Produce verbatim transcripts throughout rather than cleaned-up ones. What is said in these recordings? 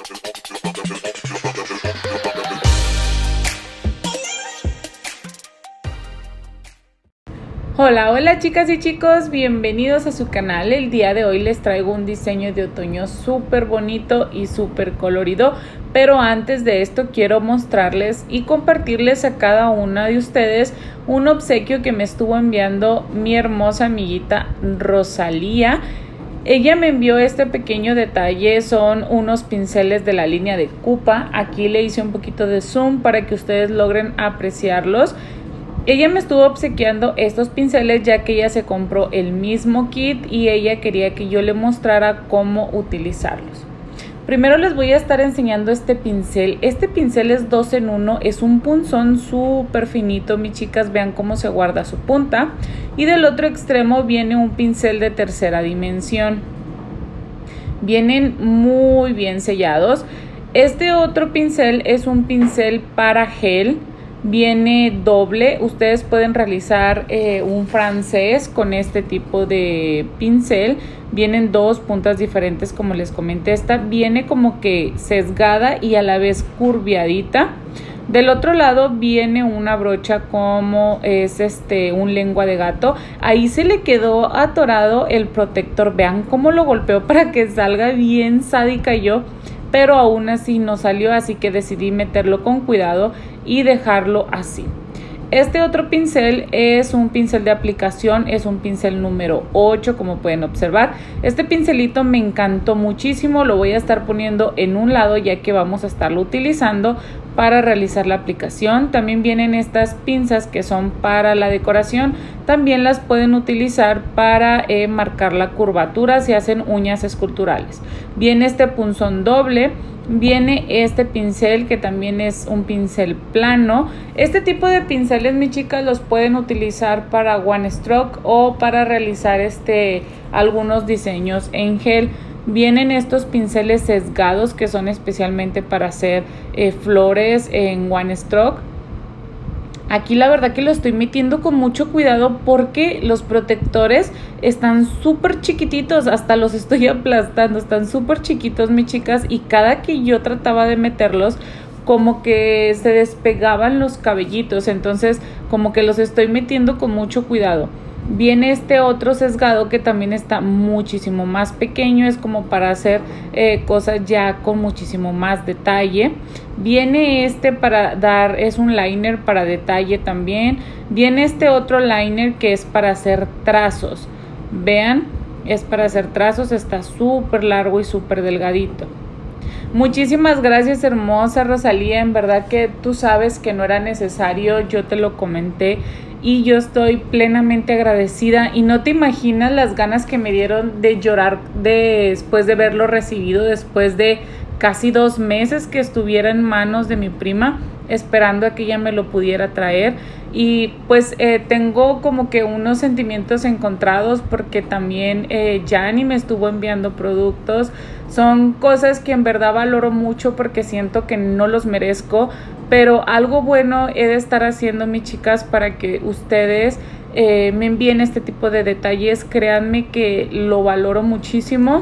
Hola, hola chicas y chicos, bienvenidos a su canal. El día de hoy les traigo un diseño de otoño súper bonito y súper colorido, pero antes de esto quiero mostrarles y compartirles a cada una de ustedes un obsequio que me estuvo enviando mi hermosa amiguita Rosalía. Ella me envió este pequeño detalle, son unos pinceles de la línea de Cupa. Aquí le hice un poquito de zoom para que ustedes logren apreciarlos. Ella me estuvo obsequiando estos pinceles ya que ella se compró el mismo kit y ella quería que yo le mostrara cómo utilizarlos. Primero les voy a estar enseñando este pincel. Este pincel es dos en uno, es un punzón súper finito, mis chicas, vean cómo se guarda su punta. Y del otro extremo viene un pincel de tercera dimensión. Vienen muy bien sellados. Este otro pincel es un pincel para gel. Viene doble, ustedes pueden realizar eh, un francés con este tipo de pincel. Vienen dos puntas diferentes, como les comenté. Esta viene como que sesgada y a la vez curviadita. Del otro lado viene una brocha como es este un lengua de gato. Ahí se le quedó atorado el protector. Vean cómo lo golpeó para que salga bien sádica yo. Pero aún así no salió, así que decidí meterlo con cuidado y dejarlo así. Este otro pincel es un pincel de aplicación, es un pincel número ocho, como pueden observar. Este pincelito me encantó muchísimo, lo voy a estar poniendo en un lado ya que vamos a estarlo utilizando para realizar la aplicación. También vienen estas pinzas que son para la decoración, también las pueden utilizar para eh, marcar la curvatura si hacen uñas esculturales. Viene este punzón doble. Viene este pincel que también es un pincel plano. Este tipo de pinceles, mis chicas, los pueden utilizar para one stroke o para realizar este algunos diseños en gel. Vienen estos pinceles sesgados que son especialmente para hacer eh, flores en one stroke. Aquí la verdad que lo estoy metiendo con mucho cuidado porque los protectores están súper chiquititos, hasta los estoy aplastando, están súper chiquitos, mis chicas, y cada que yo trataba de meterlos como que se despegaban los cabellitos, entonces como que los estoy metiendo con mucho cuidado. Viene este otro sesgado que también está muchísimo más pequeño, es como para hacer eh, cosas ya con muchísimo más detalle. Viene este para dar, es un liner para detalle también. Viene este otro liner que es para hacer trazos. Vean, es para hacer trazos, está súper largo y súper delgadito. Muchísimas gracias, hermosa Rosalía, en verdad que tú sabes que no era necesario, yo te lo comenté y yo estoy plenamente agradecida y no te imaginas las ganas que me dieron de llorar después de verlo recibido, después de casi dos meses que estuviera en manos de mi prima, esperando a que ella me lo pudiera traer. Y pues eh, tengo como que unos sentimientos encontrados porque también eh, Yanni me estuvo enviando productos. Son cosas que en verdad valoro mucho porque siento que no los merezco, pero algo bueno he de estar haciendo, mis chicas, para que ustedes eh, me envíen este tipo de detalles. Créanme que lo valoro muchísimo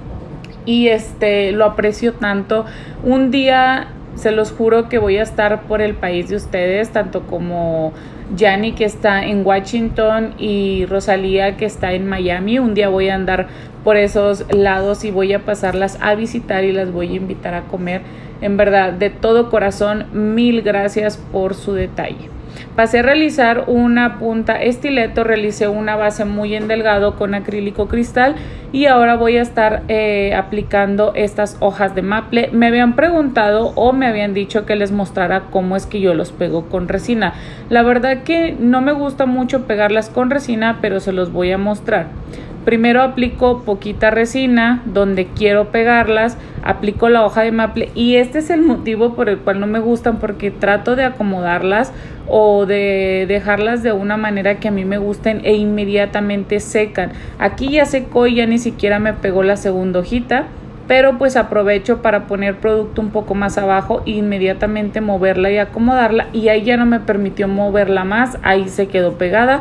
y este lo aprecio tanto. Un día se los juro que voy a estar por el país de ustedes, tanto como Yanni, que está en Washington, y Rosalía, que está en Miami. Un día voy a andar por esos lados y voy a pasarlas a visitar y las voy a invitar a comer. En verdad, de todo corazón, mil gracias por su detalle. Pasé a realizar una punta estileto, realicé una base muy en delgado con acrílico cristal y ahora voy a estar eh, aplicando estas hojas de maple. Me habían preguntado o me habían dicho que les mostrara cómo es que yo los pego con resina. La verdad que no me gusta mucho pegarlas con resina, pero se los voy a mostrar. Primero aplico poquita resina donde quiero pegarlas, aplico la hoja de maple y este es el motivo por el cual no me gustan, porque trato de acomodarlas o de dejarlas de una manera que a mí me gusten e inmediatamente secan. Aquí ya secó y ya ni siquiera me pegó la segunda hojita, pero pues aprovecho para poner producto un poco más abajo e inmediatamente moverla y acomodarla, y ahí ya no me permitió moverla más, ahí se quedó pegada.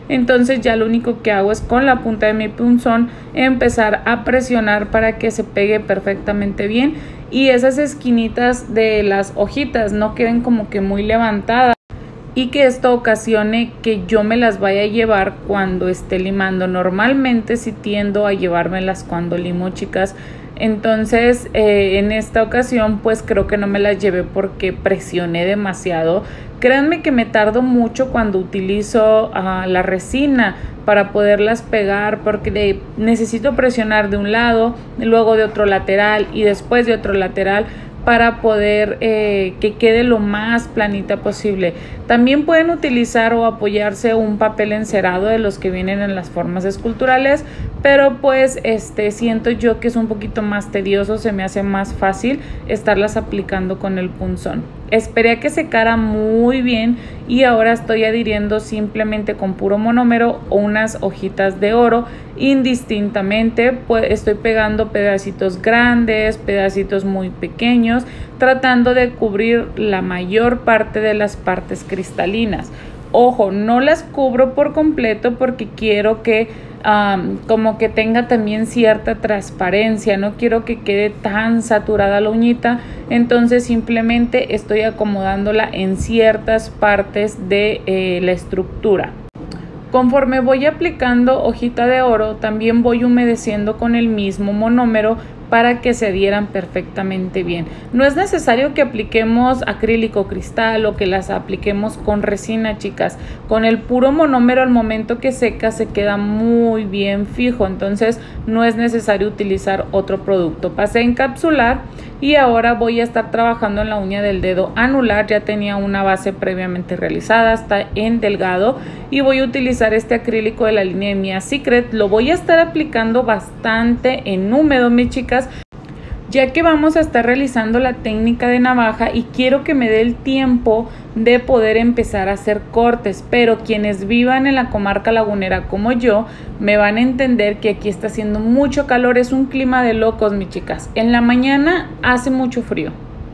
Entonces ya lo único que hago es con la punta de mi punzón empezar a presionar para que se pegue perfectamente bien y esas esquinitas de las hojitas no queden como que muy levantadas y que esto ocasione que yo me las vaya a llevar cuando esté limando. Normalmente sí tiendo a llevármelas cuando limo, chicas. Entonces eh, en esta ocasión pues creo que no me las llevé porque presioné demasiado. Créanme que me tardo mucho cuando utilizo uh, la resina para poderlas pegar porque de, necesito presionar de un lado, luego de otro lateral y después de otro lateral para poder eh, que quede lo más planita posible. También pueden utilizar o apoyarse un papel encerado de los que vienen en las formas esculturales, pero pues este siento yo que es un poquito más tedioso, se me hace más fácil estarlas aplicando con el punzón. Esperé a que secara muy bien y ahora estoy adhiriendo simplemente con puro monómero o unas hojitas de oro indistintamente. Pues estoy pegando pedacitos grandes, pedacitos muy pequeños, tratando de cubrir la mayor parte de las partes cristalinas. Ojo, no las cubro por completo porque quiero que um, como que tenga también cierta transparencia, no quiero que quede tan saturada la uñita, entonces simplemente estoy acomodándola en ciertas partes de eh, la estructura. Conforme voy aplicando hojita de oro, también voy humedeciendo con el mismo monómero para que se adhieran perfectamente bien. No es necesario que apliquemos acrílico cristal o que las apliquemos con resina, chicas. Con el puro monómero al momento que seca se queda muy bien fijo, entonces no es necesario utilizar otro producto. Pasé a encapsular y ahora voy a estar trabajando en la uña del dedo anular. Ya tenía una base previamente realizada, está en delgado y voy a utilizar este acrílico de la línea de Mia Secret. Lo voy a estar aplicando bastante en húmedo, mis chicas, ya que vamos a estar realizando la técnica de navaja y quiero que me dé el tiempo de poder empezar a hacer cortes, pero quienes vivan en la comarca lagunera como yo me van a entender que aquí está haciendo mucho calor, es un clima de locos, mis chicas. En la mañana hace mucho frío,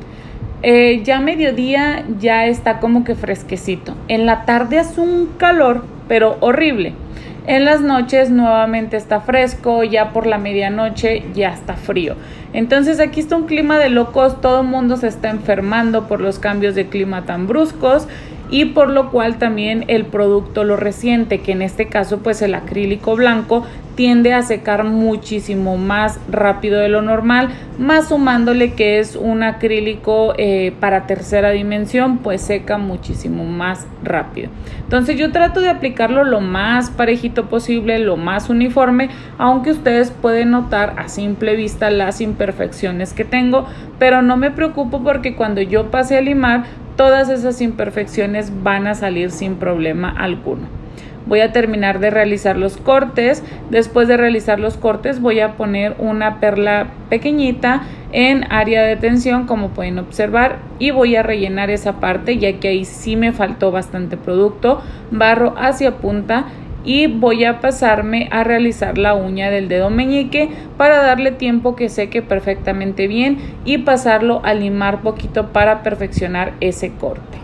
eh, ya a mediodía ya está como que fresquecito, en la tarde hace un calor pero horrible. En las noches nuevamente está fresco, ya por la medianoche ya está frío. Entonces aquí está un clima de locos, todo el mundo se está enfermando por los cambios de clima tan bruscos y por lo cual también el producto lo resiente, que en este caso pues el acrílico blanco tiende a secar muchísimo más rápido de lo normal, más sumándole que es un acrílico eh, para tercera dimensión, pues seca muchísimo más rápido. Entonces yo trato de aplicarlo lo más parejito posible, lo más uniforme, aunque ustedes pueden notar a simple vista las imperfecciones que tengo, pero no me preocupo porque cuando yo pase a limar, todas esas imperfecciones van a salir sin problema alguno. Voy a terminar de realizar los cortes. Después de realizar los cortes voy a poner una perla pequeñita en área de tensión, como pueden observar, y voy a rellenar esa parte ya que ahí sí me faltó bastante producto. Barro hacia punta y voy a pasarme a realizar la uña del dedo meñique para darle tiempo que seque perfectamente bien y pasarlo a limar poquito para perfeccionar ese corte.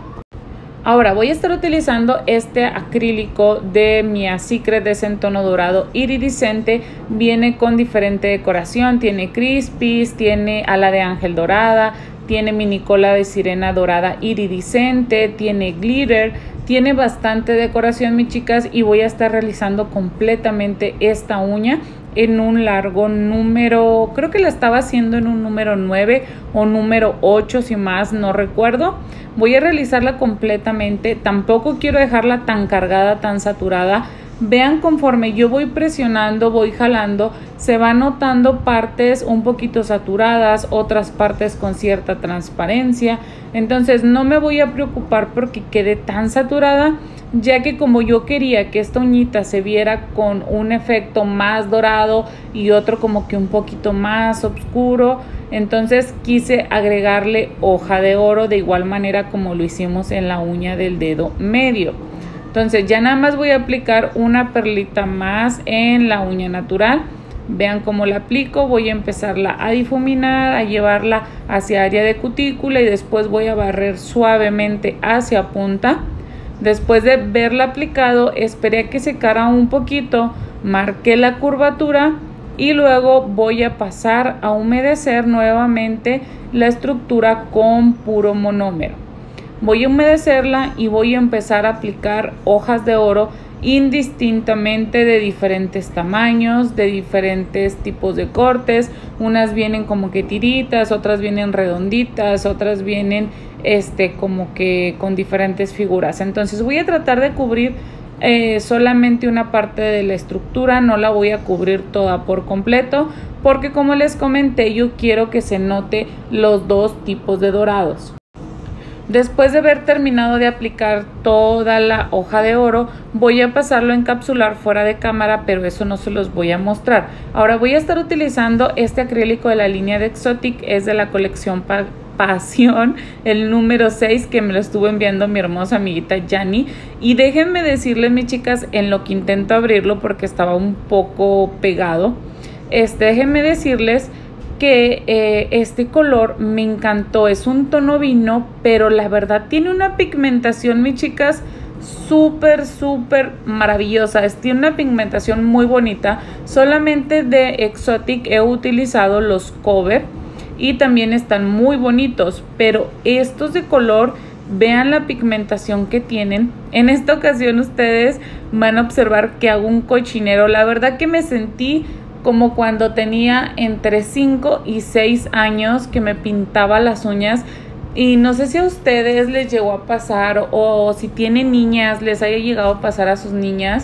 Ahora voy a estar utilizando este acrílico de Mia Secret, de ese en tono dorado iridiscente. Viene con diferente decoración, tiene crispies, tiene ala de ángel dorada, tiene mini cola de sirena dorada iridiscente, tiene glitter, tiene bastante decoración, mis chicas, y voy a estar realizando completamente esta uña en un largo número, creo que la estaba haciendo en un número nueve o número ocho, si más no recuerdo. Voy a realizarla completamente, tampoco quiero dejarla tan cargada, tan saturada. Vean, conforme yo voy presionando, voy jalando, se van notando partes un poquito saturadas, otras partes con cierta transparencia. Entonces no me voy a preocupar porque quede tan saturada, ya que como yo quería que esta uñita se viera con un efecto más dorado y otro como que un poquito más oscuro, entonces quise agregarle hoja de oro de igual manera como lo hicimos en la uña del dedo medio. Entonces ya nada más voy a aplicar una perlita más en la uña natural. Vean cómo la aplico, voy a empezarla a difuminar, a llevarla hacia área de cutícula y después voy a barrer suavemente hacia punta Después de verla aplicado, esperé a que secara un poquito, marqué la curvatura y luego voy a pasar a humedecer nuevamente la estructura con puro monómero. Voy a humedecerla y voy a empezar a aplicar hojas de oro indistintamente de diferentes tamaños, de diferentes tipos de cortes. Unas vienen como que tiritas, otras vienen redonditas, otras vienen este como que con diferentes figuras. Entonces voy a tratar de cubrir eh, solamente una parte de la estructura, no la voy a cubrir toda por completo, porque como les comenté, yo quiero que se note los dos tipos de dorados. Después de haber terminado de aplicar toda la hoja de oro, voy a pasarlo a encapsular fuera de cámara, pero eso no se los voy a mostrar. Ahora voy a estar utilizando este acrílico de la línea de Exotic, es de la colección pa Pasión, el número seis, que me lo estuvo enviando mi hermosa amiguita Yani. Y déjenme decirles, mis chicas, en lo que intento abrirlo porque estaba un poco pegado, este, déjenme decirles que eh, este color me encantó. Es un tono vino, pero la verdad tiene una pigmentación, mis chicas, súper súper maravillosa. Es, tiene una pigmentación muy bonita. Solamente de Exotic he utilizado los cover y también están muy bonitos, pero estos de color, vean la pigmentación que tienen. En esta ocasión ustedes van a observar que hago un cochinero. La verdad que me sentí como cuando tenía entre cinco y seis años, que me pintaba las uñas. Y no sé si a ustedes les llegó a pasar, o si tienen niñas, les haya llegado a pasar a sus niñas,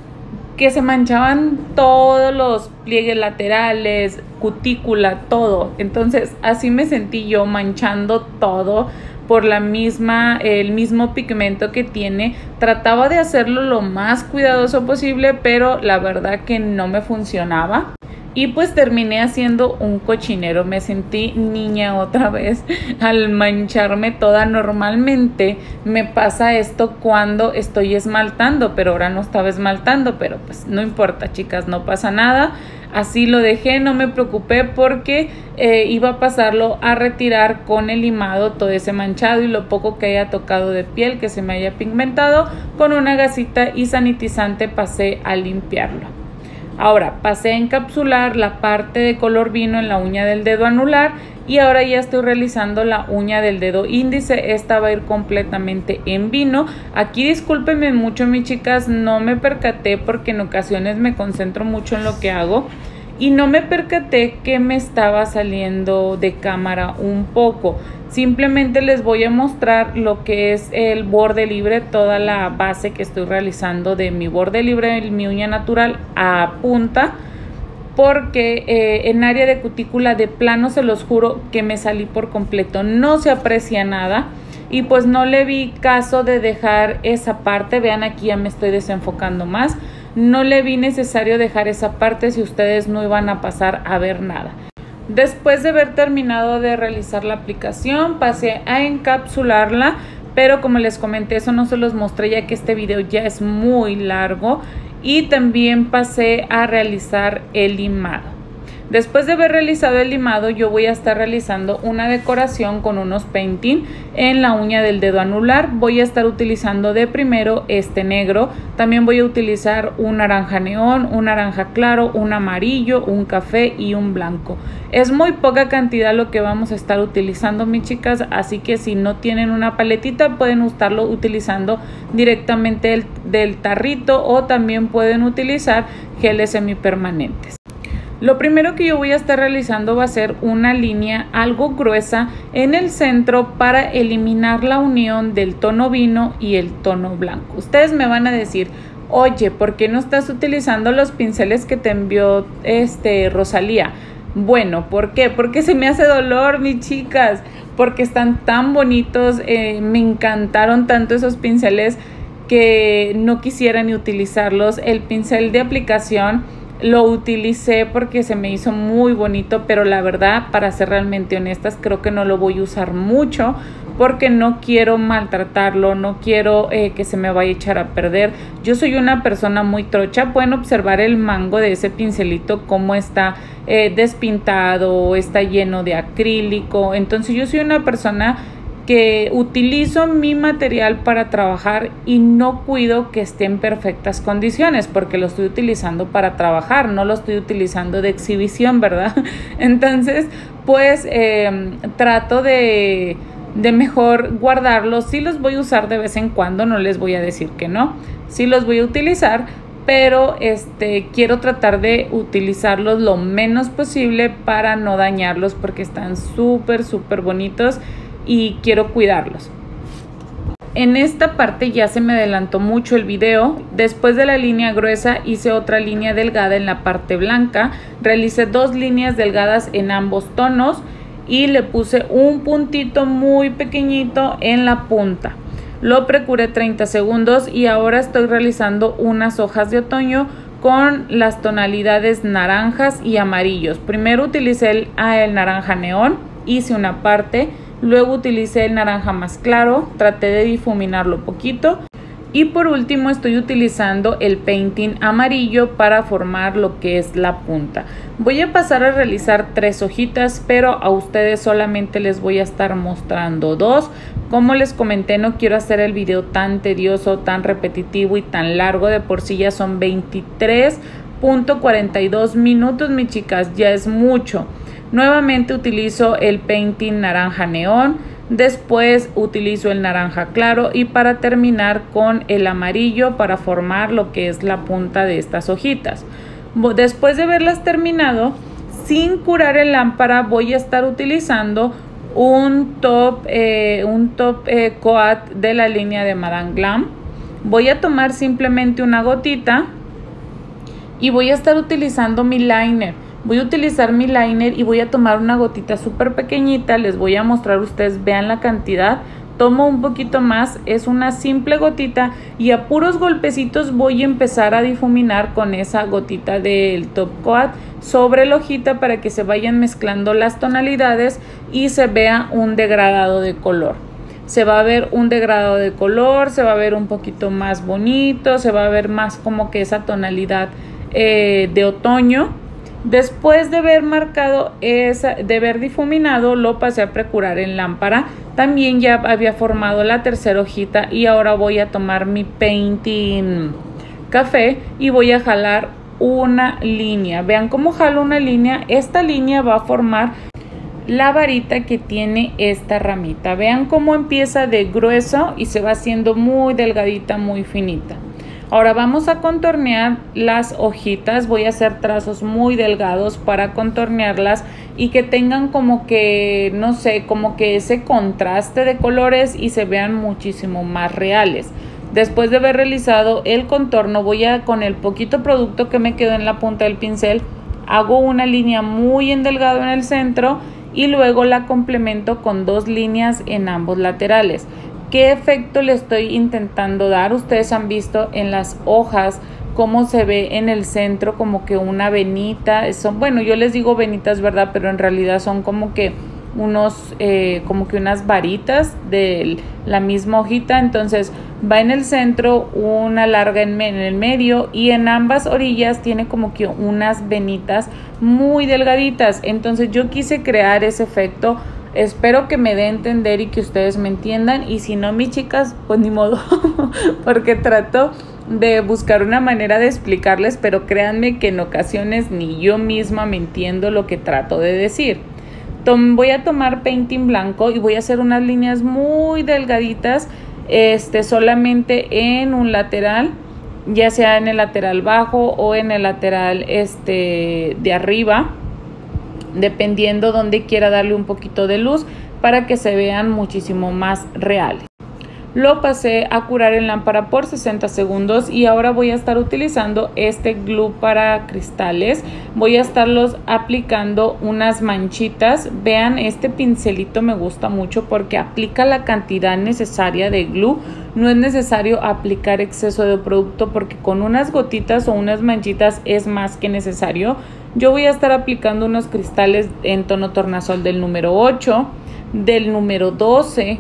que se manchaban todos los pliegues laterales, cutícula, todo. Entonces así me sentí yo, manchando todo por la misma, el mismo pigmento que tiene. Trataba de hacerlo lo más cuidadoso posible, pero la verdad que no me funcionaba. Y pues terminé haciendo un cochinero. Me sentí niña otra vez al mancharme toda. Normalmente me pasa esto cuando estoy esmaltando, pero ahora no estaba esmaltando, pero pues no importa, chicas, no pasa nada. Así lo dejé, no me preocupé porque eh, iba a pasarlo a retirar con el limado todo ese manchado y lo poco que haya tocado de piel, que se me haya pigmentado. Con una gasita y sanitizante pasé a limpiarlo. Ahora pasé a encapsular la parte de color vino en la uña del dedo anular y ahora ya estoy realizando la uña del dedo índice. Esta va a ir completamente en vino. Aquí discúlpenme mucho, mis chicas, no me percaté porque en ocasiones me concentro mucho en lo que hago y no me percaté que me estaba saliendo de cámara un poco. Simplemente les voy a mostrar lo que es el borde libre, toda la base que estoy realizando de mi borde libre, mi uña natural a punta, porque eh, en área de cutícula de plano se los juro que me salí por completo, no se aprecia nada y pues no le vi caso de dejar esa parte. Vean, aquí ya me estoy desenfocando más, no le vi necesario dejar esa parte si ustedes no iban a pasar a ver nada. Después de haber terminado de realizar la aplicación, pasé a encapsularla, pero como les comenté, eso no se los mostré ya que este video ya es muy largo. Y también pasé a realizar el limado. Después de haber realizado el limado, yo voy a estar realizando una decoración con unos painting en la uña del dedo anular. Voy a estar utilizando de primero este negro. También voy a utilizar un naranja neón, un naranja claro, un amarillo, un café y un blanco. Es muy poca cantidad lo que vamos a estar utilizando, mis chicas, así que si no tienen una paletita pueden estarlo utilizando directamente del, del tarrito, o también pueden utilizar geles semipermanentes. Lo primero que yo voy a estar realizando va a ser una línea algo gruesa en el centro para eliminar la unión del tono vino y el tono blanco. Ustedes me van a decir, oye, ¿por qué no estás utilizando los pinceles que te envió este Rosalía? Bueno, ¿por qué? Porque se me hace dolor, mis chicas, porque están tan bonitos, eh, me encantaron tanto esos pinceles que no quisiera ni utilizarlos. El pincel de aplicación lo utilicé porque se me hizo muy bonito, pero la verdad, para ser realmente honestas, creo que no lo voy a usar mucho porque no quiero maltratarlo, no quiero eh, que se me vaya a echar a perder. Yo soy una persona muy trocha. Pueden observar el mango de ese pincelito, cómo está eh, despintado, está lleno de acrílico. Entonces yo soy una persona que utilizo mi material para trabajar y no cuido que esté en perfectas condiciones porque lo estoy utilizando para trabajar, no lo estoy utilizando de exhibición, ¿verdad? Entonces, pues eh, trato de, de mejor guardarlos. Sí los voy a usar de vez en cuando, no les voy a decir que no, sí los voy a utilizar, pero este, quiero tratar de utilizarlos lo menos posible para no dañarlos porque están súper, súper bonitos y quiero cuidarlos. En esta parte ya se me adelantó mucho el video. Después de la línea gruesa hice otra línea delgada en la parte blanca, realicé dos líneas delgadas en ambos tonos y le puse un puntito muy pequeñito en la punta. Lo precuré treinta segundos y ahora estoy realizando unas hojas de otoño con las tonalidades naranjas y amarillos. Primero utilicé el, ah, el naranja neón, hice una parte. Luego utilicé el naranja más claro, traté de difuminarlo poquito y por último estoy utilizando el painting amarillo para formar lo que es la punta. Voy a pasar a realizar tres hojitas, pero a ustedes solamente les voy a estar mostrando dos. Como les comenté, no quiero hacer el video tan tedioso, tan repetitivo y tan largo. De por sí ya son veintitrés punto cuarenta y dos minutos, mis chicas, ya es mucho. Nuevamente utilizo el painting naranja neón, después utilizo el naranja claro y para terminar con el amarillo para formar lo que es la punta de estas hojitas. Después de haberlas terminado, sin curar el lámpara, voy a estar utilizando un top, eh, un top eh, coat de la línea de Madame Glam. Voy a tomar simplemente una gotita y voy a estar utilizando mi liner. Voy a utilizar mi liner y voy a tomar una gotita súper pequeñita. Les voy a mostrar, ustedes vean la cantidad. Tomo un poquito más, es una simple gotita y a puros golpecitos voy a empezar a difuminar con esa gotita del top coat sobre la hojita para que se vayan mezclando las tonalidades y se vea un degradado de color. Se va a ver un degradado de color, se va a ver un poquito más bonito, se va a ver más como que esa tonalidad eh, de otoño. Después de haber marcado esa, de haber difuminado, lo pasé a precurar en lámpara. También ya había formado la tercera hojita y ahora voy a tomar mi painting café y voy a jalar una línea. Vean cómo jalo una línea. Esta línea va a formar la varita que tiene esta ramita. Vean cómo empieza de grueso y se va haciendo muy delgadita, muy finita. Ahora vamos a contornear las hojitas. Voy a hacer trazos muy delgados para contornearlas y que tengan como que, no sé, como que ese contraste de colores y se vean muchísimo más reales. Después de haber realizado el contorno, voy a, con el poquito producto que me quedó en la punta del pincel, hago una línea muy en delgado en el centro y luego la complemento con dos líneas en ambos laterales. ¿Qué efecto le estoy intentando dar? Ustedes han visto en las hojas cómo se ve en el centro como que una venita. Son, bueno, yo les digo venitas, ¿verdad? Pero en realidad son como que unos, eh, como que unas varitas de la misma hojita. Entonces va en el centro, una larga en, en el medio y en ambas orillas tiene como que unas venitas muy delgaditas. Entonces yo quise crear ese efecto. Espero que me dé a entender y que ustedes me entiendan, y si no, mis chicas, pues ni modo, porque trato de buscar una manera de explicarles, pero créanme que en ocasiones ni yo misma me entiendo lo que trato de decir. Tom, voy a tomar painting blanco y voy a hacer unas líneas muy delgaditas, este, solamente en un lateral, ya sea en el lateral bajo o en el lateral este, de arriba, dependiendo donde quiera darle un poquito de luz para que se vean muchísimo más reales. Lo pasé a curar en lámpara por sesenta segundos y ahora voy a estar utilizando este glue para cristales. Voy a estarlos aplicando unas manchitas. Vean, este pincelito me gusta mucho porque aplica la cantidad necesaria de glue. No es necesario aplicar exceso de producto porque con unas gotitas o unas manchitas es más que necesario. Yo voy a estar aplicando unos cristales en tono tornasol del número ocho, del número doce,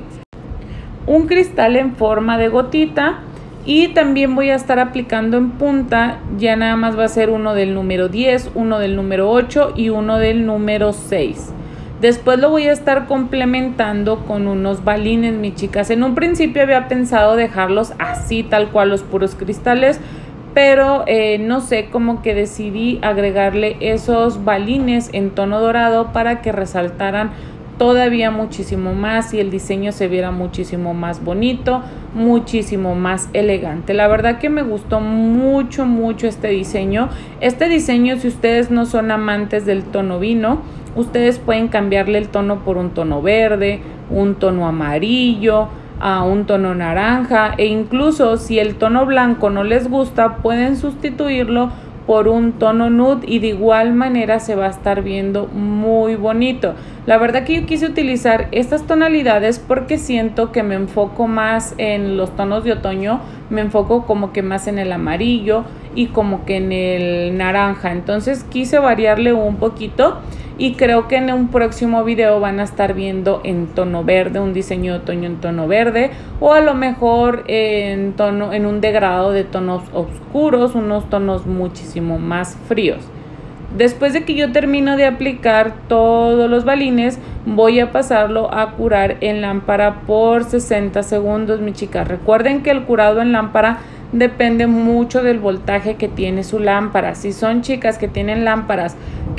un cristal en forma de gotita y también voy a estar aplicando en punta, ya nada más va a ser uno del número diez, uno del número ocho y uno del número seis. Después lo voy a estar complementando con unos balines, mis chicas. En un principio había pensado dejarlos así, tal cual, los puros cristales, pero eh, no sé, como que decidí agregarle esos balines en tono dorado para que resaltaran todavía muchísimo más y el diseño se viera muchísimo más bonito, muchísimo más elegante. La verdad que me gustó mucho, mucho este diseño. Este diseño, si ustedes no son amantes del tono vino, ustedes pueden cambiarle el tono por un tono verde, un tono amarillo, a un tono naranja, e incluso si el tono blanco no les gusta, pueden sustituirlo por un tono nude y de igual manera se va a estar viendo muy bonito. La verdad que yo quise utilizar estas tonalidades porque siento que me enfoco más en los tonos de otoño, me enfoco como que más en el amarillo y como que en el naranja, entonces quise variarle un poquito y creo que en un próximo video van a estar viendo en tono verde, un diseño de otoño en tono verde, o a lo mejor en tono, en un degradado de tonos oscuros, unos tonos muchísimo más fríos. Después de que yo termino de aplicar todos los balines, voy a pasarlo a curar en lámpara por sesenta segundos, mis chicas. Recuerden que el curado en lámpara depende mucho del voltaje que tiene su lámpara. Si son chicas que tienen lámparas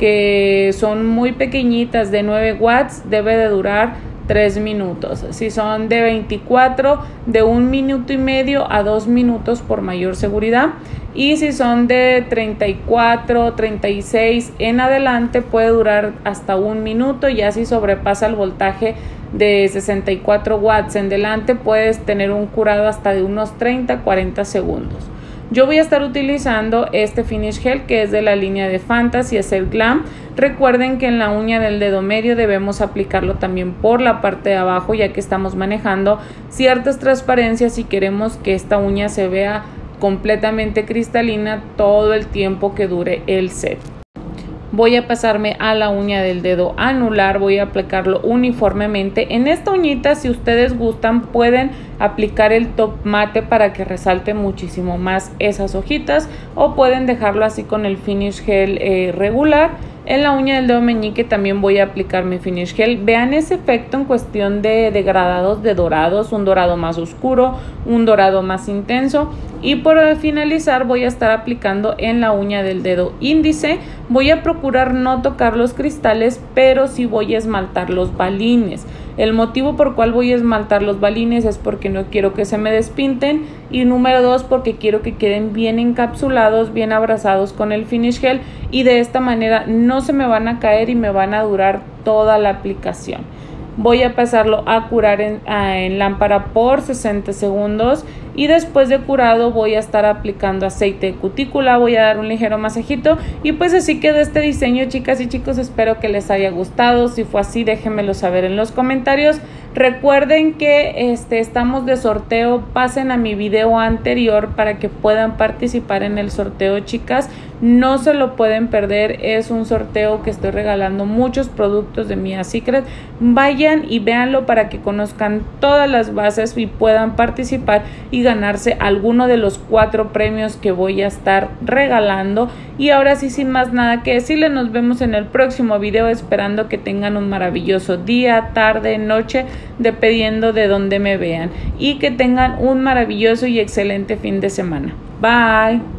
que son muy pequeñitas de nueve watts, debe de durar tres minutos. Si son de veinticuatro, de un minuto y medio a dos minutos por mayor seguridad. Y si son de treinta y cuatro, treinta y seis en adelante, puede durar hasta un minuto. Ya si sobrepasa el voltaje de sesenta y cuatro watts en delante, puedes tener un curado hasta de unos treinta a cuarenta segundos. Yo voy a estar utilizando este finish gel que es de la línea de Fantasy, es el Glam. Recuerden que en la uña del dedo medio debemos aplicarlo también por la parte de abajo, ya que estamos manejando ciertas transparencias y queremos que esta uña se vea completamente cristalina todo el tiempo que dure el set. Voy a pasarme a la uña del dedo anular, voy a aplicarlo uniformemente. En esta uñita, si ustedes gustan, pueden aplicar el top mate para que resalte muchísimo más esas hojitas, o pueden dejarlo así con el finish gel eh, regular. En la uña del dedo meñique también voy a aplicar mi finish gel. Vean ese efecto en cuestión de degradados de dorados, un dorado más oscuro, un dorado más intenso. Y por finalizar voy a estar aplicando en la uña del dedo índice. Voy a procurar no tocar los cristales, pero sí voy a esmaltar los balines. El motivo por cual voy a esmaltar los balines es porque no quiero que se me despinten, y número dos, porque quiero que queden bien encapsulados, bien abrazados con el finish gel, y de esta manera no se me van a caer y me van a durar toda la aplicación. Voy a pasarlo a curar en, a, en lámpara por sesenta segundos, y después de curado voy a estar aplicando aceite de cutícula, voy a dar un ligero masajito, y pues así quedó este diseño, chicas y chicos. Espero que les haya gustado. Si fue así, déjenmelo saber en los comentarios. Recuerden que este, estamos de sorteo, pasen a mi video anterior para que puedan participar en el sorteo, chicas. No se lo pueden perder, es un sorteo que estoy regalando muchos productos de Mia Secret. Vayan y véanlo para que conozcan todas las bases y puedan participar y ganarse alguno de los cuatro premios que voy a estar regalando. Y ahora sí, sin más nada que decirles, nos vemos en el próximo video, esperando que tengan un maravilloso día, tarde, noche, dependiendo de donde me vean, y que tengan un maravilloso y excelente fin de semana. Bye.